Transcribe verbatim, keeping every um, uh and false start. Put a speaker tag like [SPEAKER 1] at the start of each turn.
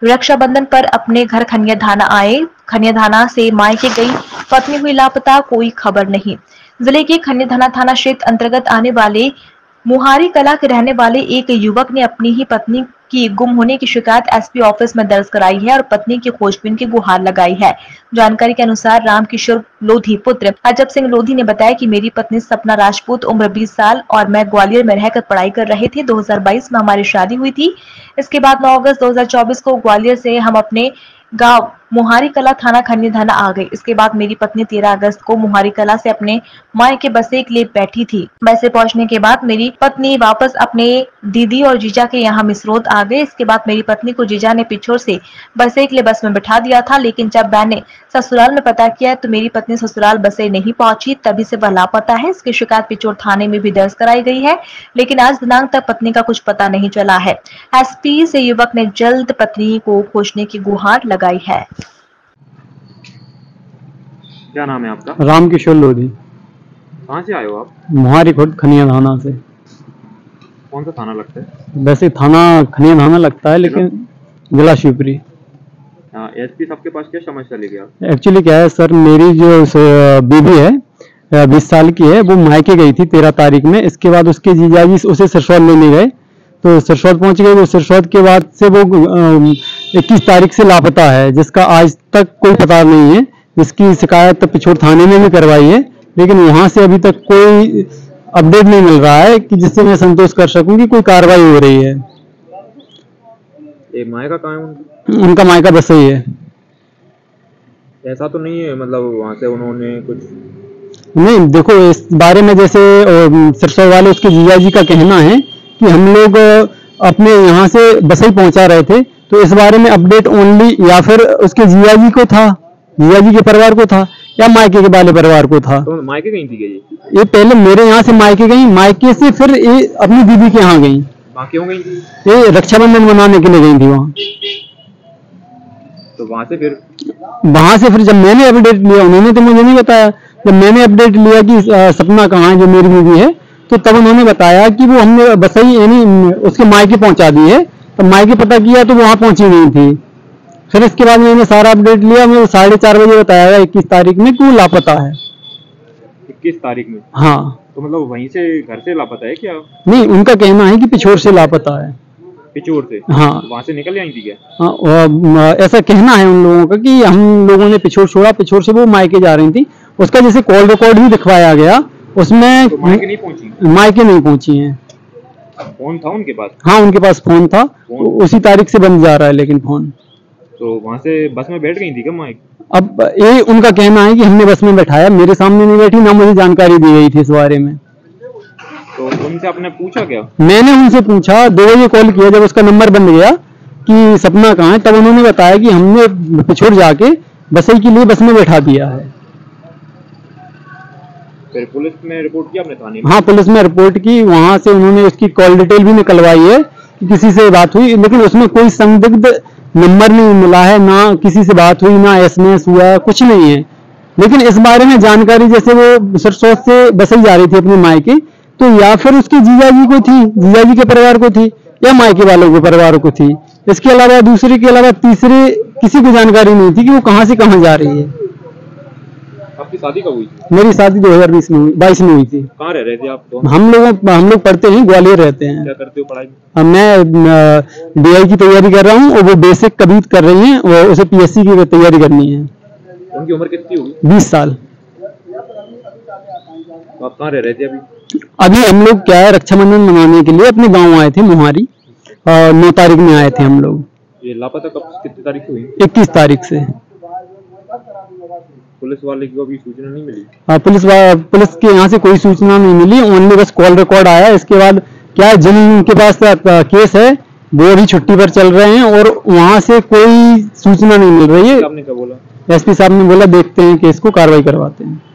[SPEAKER 1] रक्षाबंधन पर अपने घर खनिया थाना आए, खनिया थाना से मायके गई पत्नी हुई लापता, कोई खबर नहीं। जिले के खनिया थाना थाना क्षेत्र अंतर्गत आने वाले मुहारी कला के रहने वाले एक युवक ने अपनी ही पत्नी की गुम होने की शिकायत एसपी ऑफिस में दर्ज कराई है और पत्नी की खोजबीन की गुहार लगाई है। जानकारी के अनुसार रामकिशोर लोधी पुत्र अजब सिंह लोधी ने बताया कि मेरी पत्नी सपना राजपूत, उम्र बीस साल और मैं ग्वालियर में रहकर पढ़ाई कर रहे थे। दो हज़ार बाईस में हमारी शादी हुई थी। इसके बाद नौ अगस्त दो हज़ार चौबीस को ग्वालियर से हम अपने गांव मुहारी कला थाना खनिया थाना आ गए। इसके बाद मेरी पत्नी तेरह अगस्त को मुहारी कला से अपने मायके बसे के लिए बैठी थी। बसे पहुंचने के बाद मेरी पत्नी वापस अपने दीदी और जीजा के यहाँ मिसरोद आ गए। इसके बाद मेरी पत्नी को जीजा ने पिछोर से बसे के लिए बस में बिठा दिया था, लेकिन जब मैंने ससुराल में पता किया तो मेरी पत्नी ससुराल बसे नहीं पहुंची, तभी से वह लापता है। इसकी शिकायत पिछोर थाने में भी दर्ज कराई गई है, लेकिन आज दिनांक तक पत्नी का कुछ पता नहीं चला है। एसपी से युवक ने जल्द पत्नी को खोजने की गुहार लगाई है।
[SPEAKER 2] क्या नाम है आपका?
[SPEAKER 3] रामकिशोर लोधी।
[SPEAKER 2] कहाँ से आए हो आप?
[SPEAKER 3] मुहारी खुर्द खनिया थाना से।
[SPEAKER 2] कौन सा थाना लगता है?
[SPEAKER 3] वैसे थाना खनिया थाना लगता है, लेकिन जिला शिवपुरी।
[SPEAKER 2] एसपी साहब के पास क्या समस्या लेके आप?
[SPEAKER 3] एक्चुअली क्या है सर, मेरी जो बीवी है बीस साल की है, वो मायके गई थी तेरह तारीख में। इसके बाद उसके जीजाजी उसे सिरसौद लेने गए, तो सिरसौद पहुंच गए। वो सिरसौद के बाद से वो इक्कीस तारीख से लापता है, जिसका आज तक कोई पता नहीं है। इसकी शिकायत पिछोर थाने में भी करवाई है, लेकिन वहां से अभी तक कोई अपडेट नहीं मिल रहा है कि जिससे मैं संतोष कर सकूं कि कोई कार्रवाई हो रही है।
[SPEAKER 2] ये मायका कहाँ है उनका?
[SPEAKER 3] उनका मायका बस ही है।
[SPEAKER 2] ऐसा तो नहीं है मतलब वहां से उन्होंने कुछ
[SPEAKER 3] नहीं, देखो इस बारे में जैसे सिरसौद वाले उसके जीजा जी का कहना है कि हम लोग अपने यहाँ से बसई पहुंचा रहे थे, तो इस बारे में अपडेट ओनली या फिर उसके जीजा जी को था, जीजा जी के परिवार को था, या मायके के वाले परिवार को था।
[SPEAKER 2] तो मायके गई थी क्या ये?
[SPEAKER 3] ये पहले मेरे यहाँ से मायके गई, मायके से फिर ये अपनी दीदी के यहाँ गई।
[SPEAKER 2] वहाँ क्यों गई थी?
[SPEAKER 3] ये रक्षाबंधन मनाने के लिए गई थी वहाँ।
[SPEAKER 2] तो वहाँ से फिर
[SPEAKER 3] वहां से फिर जब मैंने अपडेट लिया, उन्होंने तो मुझे नहीं बताया। जब मैंने अपडेट लिया कि सपना कहाँ है जो मेरी बीवी है, तो तब उन्होंने बताया कि वो हमने बसई यानी उसके मायके पहुंचा दी है। तो मायके पता किया तो वहां पहुंची नहीं थी। फिर इसके बाद मैंने सारा अपडेट लिया, मुझे साढ़े चार बजे बताया गया इक्कीस तारीख में कि वो लापता है।
[SPEAKER 2] इक्कीस तारीख में?
[SPEAKER 3] हाँ।
[SPEAKER 2] तो मतलब वहीं से घर से लापता है क्या?
[SPEAKER 3] नहीं, उनका कहना है कि पिछोर से लापता है।
[SPEAKER 2] पिछोर से?
[SPEAKER 3] हाँ।
[SPEAKER 2] तो वहां से निकल आई थी क्या?
[SPEAKER 3] हाँ, ऐसा कहना है उन लोगों का कि हम लोगों ने पिछोर छोड़ा, पिछोर से वो मायके जा रही थी। उसका जैसे कॉल रिकॉर्ड भी दिखवाया गया, उसमें
[SPEAKER 2] तो मायके नहीं पहुंची?
[SPEAKER 3] मायके नहीं पहुंची है।
[SPEAKER 2] फोन था उनके पास?
[SPEAKER 3] हाँ, उनके पास फोन था। फोन? उसी तारीख से बंद जा रहा है लेकिन फोन।
[SPEAKER 2] तो वहां से बस में बैठ गई थी क्या मायके?
[SPEAKER 3] अब ये उनका कहना है कि हमने बस में बैठाया, मेरे सामने नहीं बैठी, ना मुझे जानकारी दी गई थी इस बारे में।
[SPEAKER 2] तो उनसे आपने पूछा क्या?
[SPEAKER 3] मैंने उनसे पूछा, दो बजे कॉल किया जब उसका नंबर बंद गया कि सपना कहाँ है, तब उन्होंने बताया कि हमने पिछोर जाके बसई के लिए बस में बैठा दिया है।
[SPEAKER 2] फिर पुलिस में रिपोर्ट किया आपने थाने में?
[SPEAKER 3] हाँ, पुलिस में रिपोर्ट की। वहां से उन्होंने उसकी कॉल डिटेल भी निकलवाई है कि किसी से बात हुई, लेकिन उसमें कोई संदिग्ध नंबर नहीं मिला है, ना किसी से बात हुई, ना एसएमएस हुआ, कुछ नहीं है। लेकिन इस बारे में जानकारी, जैसे वो सिरसौद से बसई जा रही थी अपने मायके, तो या फिर उसके जीजाजी को थी, जीजाजी के परिवार को थी, या मायके वालों के परिवार को थी। इसके अलावा दूसरे के अलावा तीसरे किसी को जानकारी नहीं थी कि वो कहाँ से कहाँ जा रही है।
[SPEAKER 2] आपकी शादी कब हुई थी?
[SPEAKER 3] मेरी शादी दो हज़ार बीस में बाईस में हुई थी।
[SPEAKER 2] कहाँ रह रहे थे आप? तो
[SPEAKER 3] हम लोग हम लोग पढ़ते हैं, ग्वालियर रहते हैं।
[SPEAKER 2] क्या करते हो पढ़ाई में?
[SPEAKER 3] मैं डीआई की तैयारी कर रहा हूँ और वो बेसिक कबीत कर रही हैं, और उसे पीएससी की तैयारी करनी है।
[SPEAKER 2] उनकी उम्र कितनी होगी?
[SPEAKER 3] बीस साल।
[SPEAKER 2] तो आप कहाँ रह रहे थे अभी?
[SPEAKER 3] अभी हम लोग क्या है, रक्षाबंधन मनाने के लिए अपने गाँव आए थे मुहारी, और नौ तारीख में आए थे हम लोग।
[SPEAKER 2] ये लापता कब कितनी तारीख से हुई?
[SPEAKER 3] इक्कीस तारीख से।
[SPEAKER 2] पुलिस वाले को भी सूचना नहीं मिली?
[SPEAKER 3] हाँ, पुलिस पुलिस के यहाँ से कोई सूचना नहीं मिली, ओनली बस कॉल रिकॉर्ड आया। इसके बाद क्या जिन उनके पास केस है वो अभी छुट्टी पर चल रहे हैं, और वहाँ से कोई सूचना नहीं मिल रही है।
[SPEAKER 2] आपने क्या बोला?
[SPEAKER 3] एसपी साहब ने बोला देखते हैं केस को, कार्रवाई करवाते हैं।